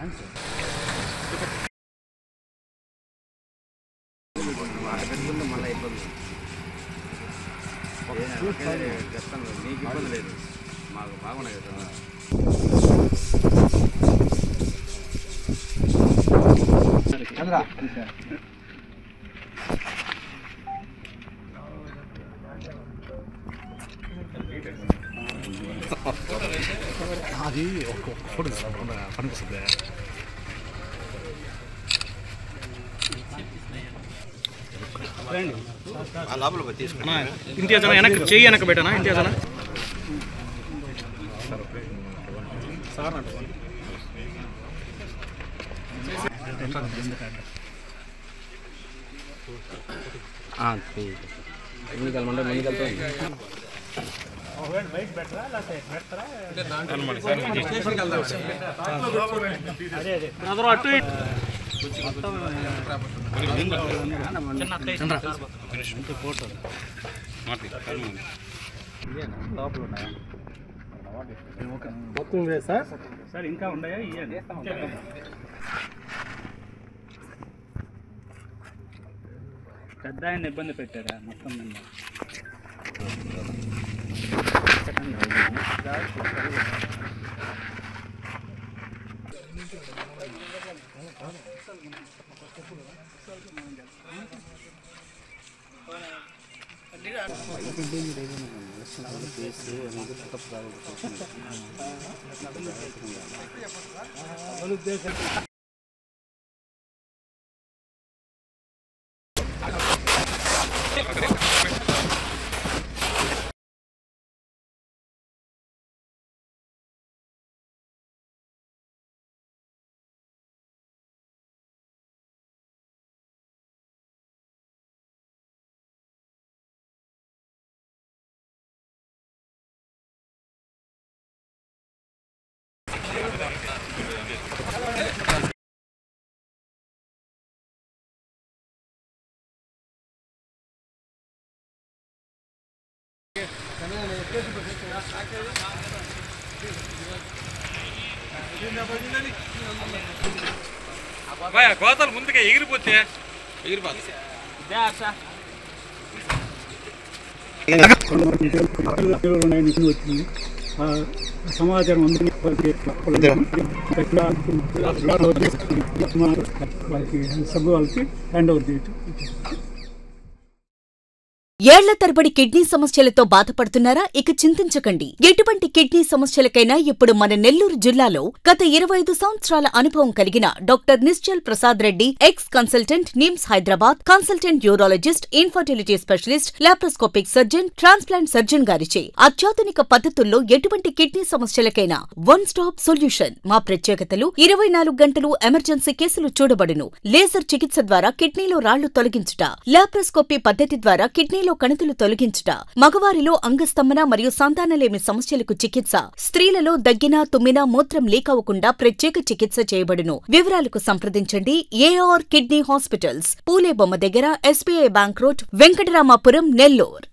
పెట్టుకుంటే మళ్ళీ ఇబ్బంది చెప్తాను మీకు ఇబ్బంది లేదు మాకు బాగున్నాయి కదా అది ఒక్కప్పుడు పనికొస్తుంది ఇంతియాజన వెనక్కి చెయ్యి వెనక పెట్టానా ఇంతియాజన సార్ ఇంకా ఉన్నాయా పెద్ద ఆయన ఇబ్బంది పెట్టారా మొత్తం కోతలు ముందుగా ఎగిరిపోతే వచ్చింది సమాచారం వాళ్ళకి సభ్యు వాళ్ళకి హ్యాండ్ ఓవర్ చేయొచ్చు. ఏళ్ల తరబడి కిడ్నీ సమస్యలతో బాధపడుతున్నారా? ఇక చింతించకండి. ఎటువంటి కిడ్నీ సమస్యలకైనా ఇప్పుడు మన నెల్లూరు జిల్లాలో గత 25 సంవత్సరాల అనుభవం కలిగిన doctor Nishchal Prasad Reddy, ex consultant, NIMS Hyderabad, consultant urologist, infertility specialist, laparoscopic surgeon, transplant surgeon గారిచే అత్యాధునిక పద్ధతుల్లో ఎటువంటి కిడ్నీ సమస్యలకైనా వన్ స్టాప్ సొల్యూషన్. మా ప్రత్యేకతలు: 24 గంటలు ఎమర్జెన్సీ కేసులు చూడబడును. లేజర్ చికిత్స ద్వారా కిడ్నీలో రాళ్లు తొలగించుట, లాప్రోస్కోపీ పద్ధతి ద్వారా కిడ్నీలో కణుతులు తొలగించుట, మగవారిలో అంగస్తంభన మరియు సంతానలేమి సమస్యలకు చికిత్స, స్త్రీలలో దగ్గిన, తుమ్మిన, మూత్రం లీక్ అవ్వకుండా ప్రత్యేక చికిత్స చేయబడును. వివరాలకు సంప్రదించండి. ఏఆర్ కిడ్నీ హాస్పిటల్స్, పూలే బొమ్మ దగ్గర, SBI bank road, Venkataramapuram, Nellore.